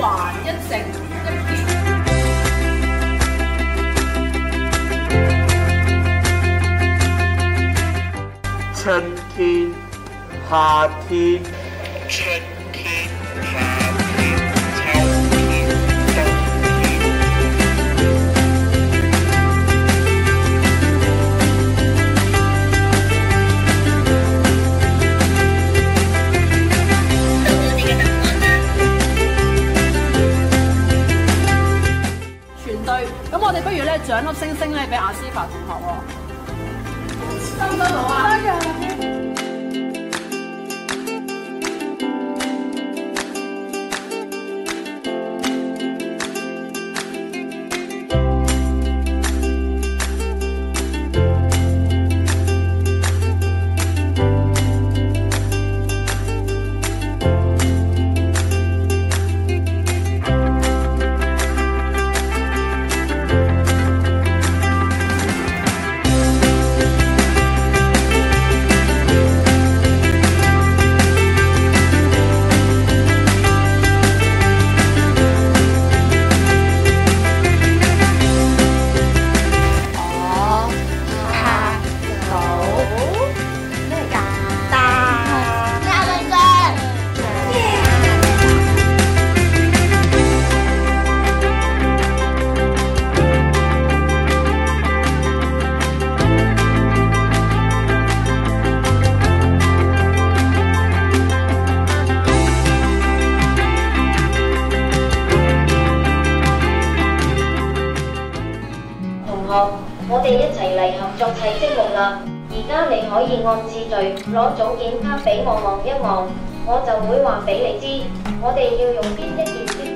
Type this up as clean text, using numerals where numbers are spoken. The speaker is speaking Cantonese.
環一直一片。 春天、夏天、春天、夏天、秋天、冬天。 全對，咁我哋不如咧獎粒星星咧俾阿思發同學喎。收唔收到啊？收咗。 我哋一齊嚟合作砌積木啦！而家你可以按次序攞組件卡俾我望一望，我就會話俾你知，我哋要用邊一件積